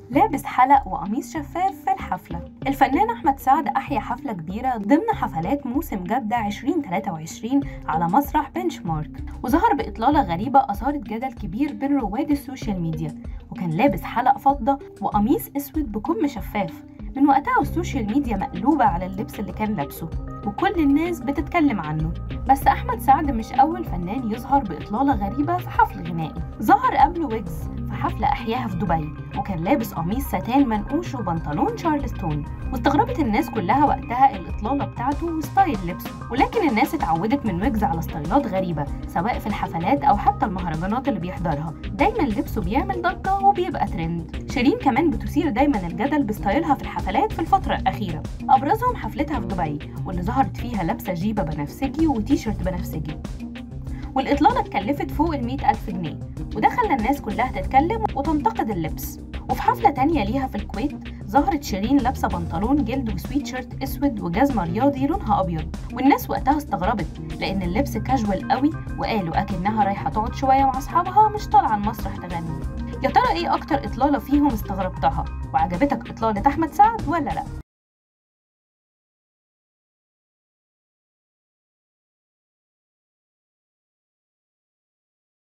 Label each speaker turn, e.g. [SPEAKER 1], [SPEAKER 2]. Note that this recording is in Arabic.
[SPEAKER 1] لابس حلق وقميص شفاف في الحفلة. الفنان أحمد سعد أحيا حفلة كبيرة ضمن حفلات موسم جدة 2023 على مسرح بنش مارك، وظهر بإطلالة غريبة أثارت جدل كبير بين رواد السوشيال ميديا، وكان لابس حلق فضة وقميص أسود بكم شفاف. من وقتها السوشيال ميديا مقلوبة على اللبس اللي كان لابسه، وكل الناس بتتكلم عنه. بس أحمد سعد مش أول فنان يظهر بإطلالة غريبة في حفل غنائي. ظهر قبله ويجز في حفلة أحياها في دبي، وكان لابس قميص ساتان منقوش وبنطلون شارلستون، واستغربت الناس كلها وقتها الإطلالة بتاعته وستايل لبسه. ولكن الناس اتعودت من ويجز على ستايلات غريبة سواء في الحفلات أو حتى المهرجانات اللي بيحضرها، دايما لبسه بيعمل ضجة وبيبقى ترند. شيرين كمان بتثير دايما الجدل بستايلها في الحفلات في الفترة الأخيرة، أبرزهم حفلتها في دبي واللي ظهرت فيها لابسة جيبة بنفسجي وتيشيرت بنفسجي، والإطلالة اتكلفت فوق 100,000 جنيه، وده خلى الناس كلها تتكلم وتنتقد اللبس. وفي حفلة تانية ليها في الكويت ظهرت شيرين لابسة بنطلون جلد وسويتشيرت اسود وجزمة رياضي لونها ابيض، والناس وقتها استغربت لان اللبس كاجوال قوي، وقالوا اكنها رايحة تقعد شوية مع اصحابها مش طالعة المسرح تغني. يا ترى ايه اكتر اطلالة فيهم استغربتها؟ وعجبتك اطلالة احمد سعد ولا لا؟